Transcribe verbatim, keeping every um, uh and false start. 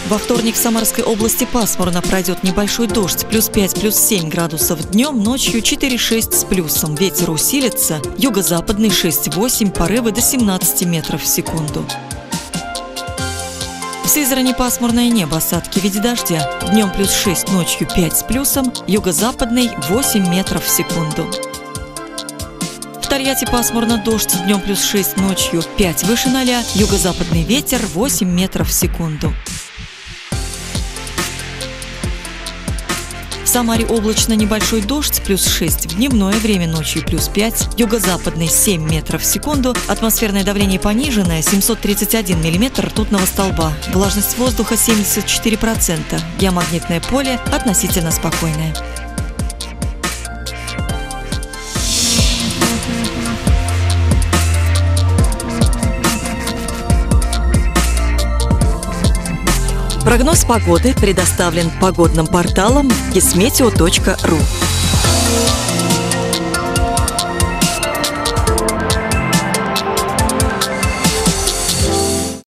Во вторник в Самарской области пасмурно, пройдет небольшой дождь, плюс пять, плюс семь градусов днем, ночью четыре-шесть с плюсом. Ветер усилится, юго-западный шесть-восемь, порывы до семнадцати метров в секунду. В Сызрани пасмурное небо, осадки в виде дождя. Днем плюс шесть, ночью пять с плюсом, юго-западный восемь метров в секунду. В Тольятти пасмурно, дождь, днем плюс шесть, ночью пять выше ноля, юго-западный ветер восемь метров в секунду. В Самаре облачно, небольшой дождь, плюс шесть в дневное время, ночью плюс пять, юго-западный семь метров в секунду, атмосферное давление пониженное, семьсот тридцать один миллиметр ртутного столба, влажность воздуха семьдесят четыре процента, геомагнитное поле относительно спокойное. Прогноз погоды предоставлен погодным порталом кисметео точка ру.